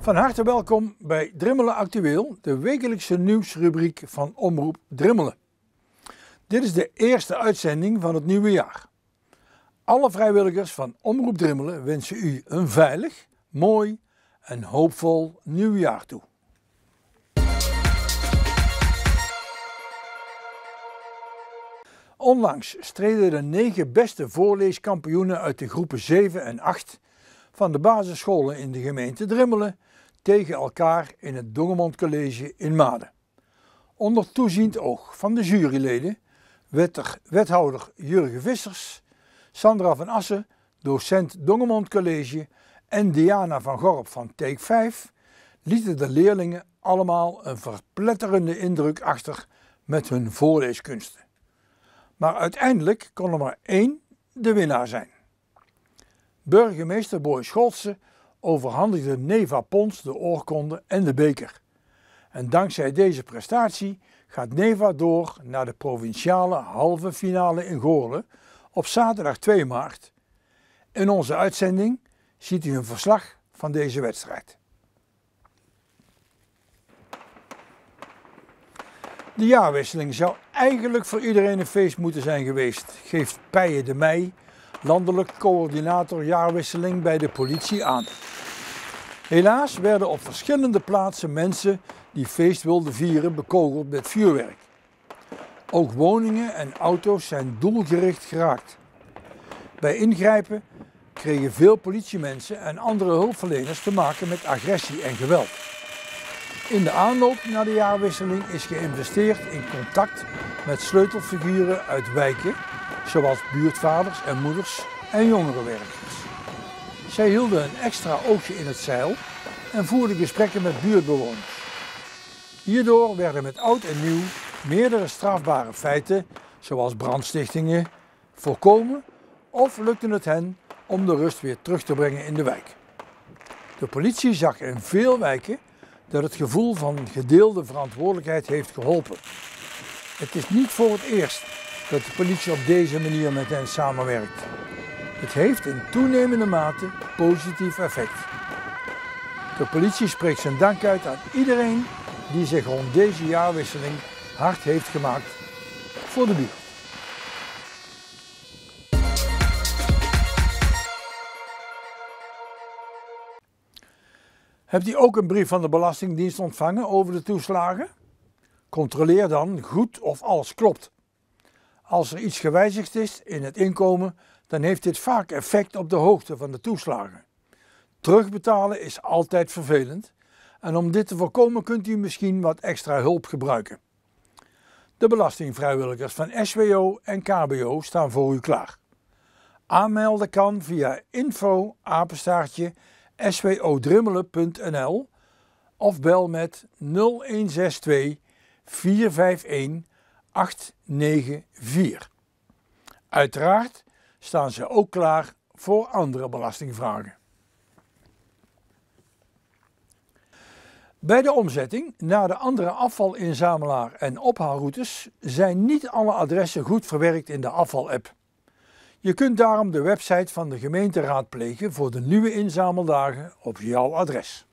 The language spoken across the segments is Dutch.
Van harte welkom bij Drimmelen Actueel, de wekelijkse nieuwsrubriek van Omroep Drimmelen. Dit is de eerste uitzending van het nieuwe jaar. Alle vrijwilligers van Omroep Drimmelen wensen u een veilig, mooi en hoopvol nieuw jaar toe. Onlangs streden de 9 beste voorleeskampioenen uit de groepen 7 en 8 van de basisscholen in de gemeente Drimmelen tegen elkaar in het Dongemond College in Maden. Onder toeziend oog van de juryleden, wethouder Jurgen Vissers, Sandra van Assen, docent Dongemond College en Diana van Gorp van Take 5, lieten de leerlingen allemaal een verpletterende indruk achter met hun voorleeskunsten. Maar uiteindelijk kon er maar één de winnaar zijn. Burgemeester Boy Scholtse overhandigde Neva Pons de oorkonde en de beker. En dankzij deze prestatie gaat Neva door naar de provinciale halve finale in Goorlen op zaterdag 2 maart. In onze uitzending ziet u een verslag van deze wedstrijd. De jaarwisseling zou eigenlijk voor iedereen een feest moeten zijn geweest, geeft Pije de Meij, landelijk coördinator jaarwisseling bij de politie aan. Helaas werden op verschillende plaatsen mensen die feest wilden vieren bekogeld met vuurwerk. Ook woningen en auto's zijn doelgericht geraakt. Bij ingrijpen kregen veel politiemensen en andere hulpverleners te maken met agressie en geweld. In de aanloop naar de jaarwisseling is geïnvesteerd in contact met sleutelfiguren uit wijken, zoals buurtvaders en moeders en jongerenwerkers. Zij hielden een extra oogje in het zeil en voerden gesprekken met buurtbewoners. Hierdoor werden met oud en nieuw meerdere strafbare feiten, zoals brandstichtingen, voorkomen of lukte het hen om de rust weer terug te brengen in de wijk. De politie zag in veel wijken dat het gevoel van gedeelde verantwoordelijkheid heeft geholpen. Het is niet voor het eerst dat de politie op deze manier met hen samenwerkt. Het heeft in toenemende mate positief effect. De politie spreekt zijn dank uit aan iedereen die zich rond deze jaarwisseling hard heeft gemaakt voor de buurt. Hebt u ook een brief van de Belastingdienst ontvangen over de toeslagen? Controleer dan goed of alles klopt. Als er iets gewijzigd is in het inkomen, dan heeft dit vaak effect op de hoogte van de toeslagen. Terugbetalen is altijd vervelend en om dit te voorkomen kunt u misschien wat extra hulp gebruiken. De belastingvrijwilligers van SWO en KBO staan voor u klaar. Aanmelden kan via info@swodrimmelen.nl of bel met 0162 451 894. Uiteraard staan ze ook klaar voor andere belastingvragen. Bij de omzetting naar de andere afvalinzamelaar en ophaalroutes zijn niet alle adressen goed verwerkt in de afval-app. Je kunt daarom de website van de gemeente raadplegen voor de nieuwe inzameldagen op jouw adres.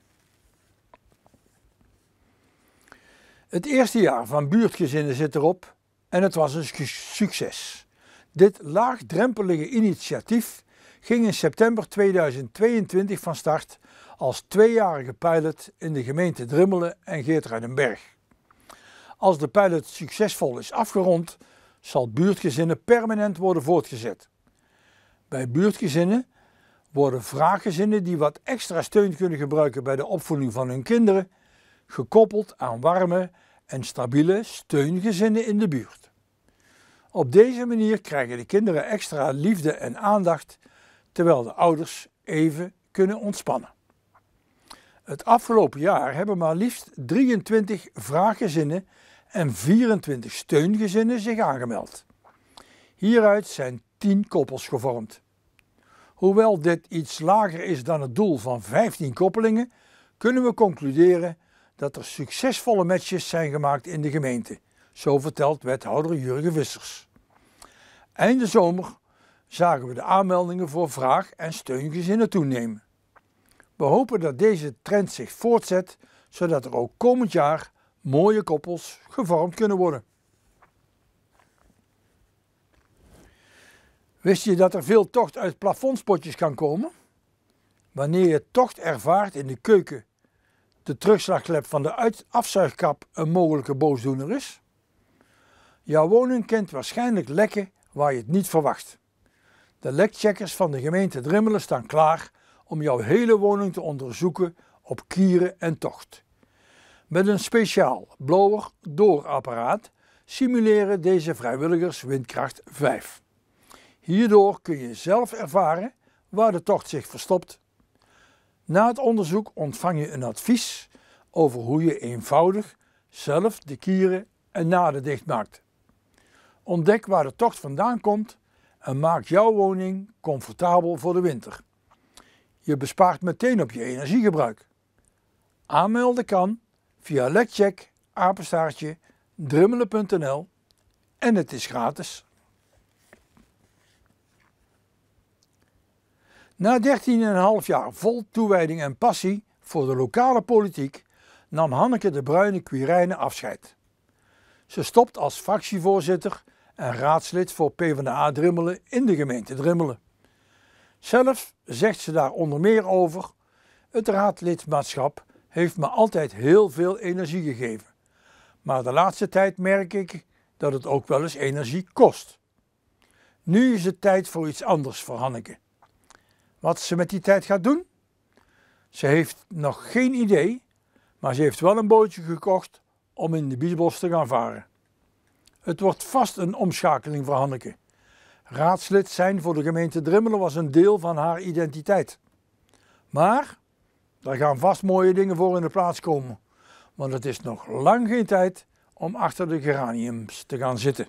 Het eerste jaar van buurtgezinnen zit erop en het was een succes. Dit laagdrempelige initiatief ging in september 2022 van start als 2-jarige pilot in de gemeente Drimmelen en Geertruidenberg. Als de pilot succesvol is afgerond, zal buurtgezinnen permanent worden voortgezet. Bij buurtgezinnen worden vraaggezinnen die wat extra steun kunnen gebruiken bij de opvoeding van hun kinderen, gekoppeld aan warme en stabiele steungezinnen in de buurt. Op deze manier krijgen de kinderen extra liefde en aandacht, terwijl de ouders even kunnen ontspannen. Het afgelopen jaar hebben maar liefst 23 vraaggezinnen en 24 steungezinnen zich aangemeld. Hieruit zijn 10 koppels gevormd. Hoewel dit iets lager is dan het doel van 15 koppelingen, kunnen we concluderen dat er succesvolle matches zijn gemaakt in de gemeente, zo vertelt wethouder Jurgen Vissers. Einde zomer zagen we de aanmeldingen voor vraag- en steungezinnen toenemen. We hopen dat deze trend zich voortzet, zodat er ook komend jaar mooie koppels gevormd kunnen worden. Wist je dat er veel tocht uit plafondspotjes kan komen? Wanneer je tocht ervaart in de keuken, de terugslagklep van de afzuigkap een mogelijke boosdoener is? Jouw woning kent waarschijnlijk lekken waar je het niet verwacht. De lekcheckers van de gemeente Drimmelen staan klaar om jouw hele woning te onderzoeken op kieren en tocht. Met een speciaal blower-door-apparaat simuleren deze vrijwilligers windkracht 5. Hierdoor kun je zelf ervaren waar de tocht zich verstopt. Na het onderzoek ontvang je een advies over hoe je eenvoudig zelf de kieren en naden dichtmaakt. Ontdek waar de tocht vandaan komt en maak jouw woning comfortabel voor de winter. Je bespaart meteen op je energiegebruik. Aanmelden kan via lekcheck@drimmelen.nl en het is gratis. Na 13,5 jaar vol toewijding en passie voor de lokale politiek nam Hanneke de Bruyne-Quirijnen afscheid. Ze stopt als fractievoorzitter en raadslid voor PvdA Drimmelen in de gemeente Drimmelen. Zelf zegt ze daar onder meer over: het raadlidmaatschap heeft me altijd heel veel energie gegeven. Maar de laatste tijd merk ik dat het ook wel eens energie kost. Nu is het tijd voor iets anders voor Hanneke. Wat ze met die tijd gaat doen? Ze heeft nog geen idee, maar ze heeft wel een bootje gekocht om in de Biesbos te gaan varen. Het wordt vast een omschakeling voor Hanneke. Raadslid zijn voor de gemeente Drimmelen was een deel van haar identiteit. Maar daar gaan vast mooie dingen voor in de plaats komen, want het is nog lang geen tijd om achter de geraniums te gaan zitten.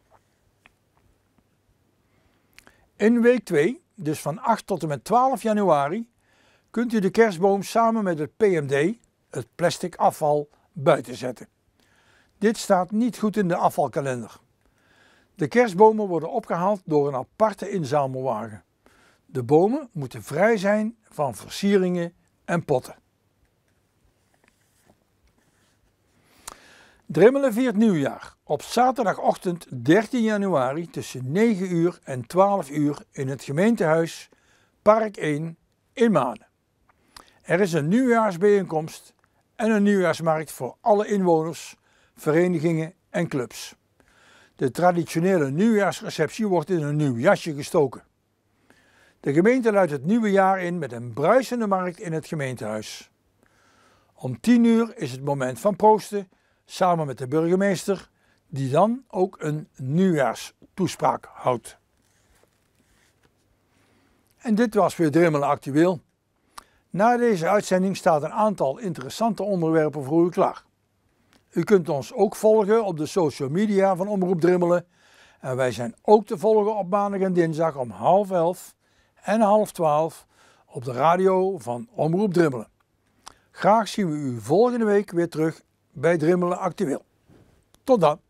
In week 2, dus van 8 tot en met 12 januari, kunt u de kerstboom samen met het PMD, het plastic afval, buiten zetten. Dit staat niet goed in de afvalkalender. De kerstbomen worden opgehaald door een aparte inzamelwagen. De bomen moeten vrij zijn van versieringen en potten. Drimmelen viert nieuwjaar op zaterdagochtend 13 januari tussen 9 uur en 12 uur in het gemeentehuis Park 1 in Manen. Er is een nieuwjaarsbijeenkomst en een nieuwjaarsmarkt voor alle inwoners, verenigingen en clubs. De traditionele nieuwjaarsreceptie wordt in een nieuw jasje gestoken. De gemeente luidt het nieuwe jaar in met een bruisende markt in het gemeentehuis. Om 10 uur is het moment van proosten samen met de burgemeester, die dan ook een nieuwjaarstoespraak houdt. En dit was weer Drimmelen Actueel. Na deze uitzending staat een aantal interessante onderwerpen voor u klaar. U kunt ons ook volgen op de social media van Omroep Drimmelen en wij zijn ook te volgen op maandag en dinsdag om 10:30 en 11:30 op de radio van Omroep Drimmelen. Graag zien we u volgende week weer terug bij Drimmelen Actueel. Tot dan!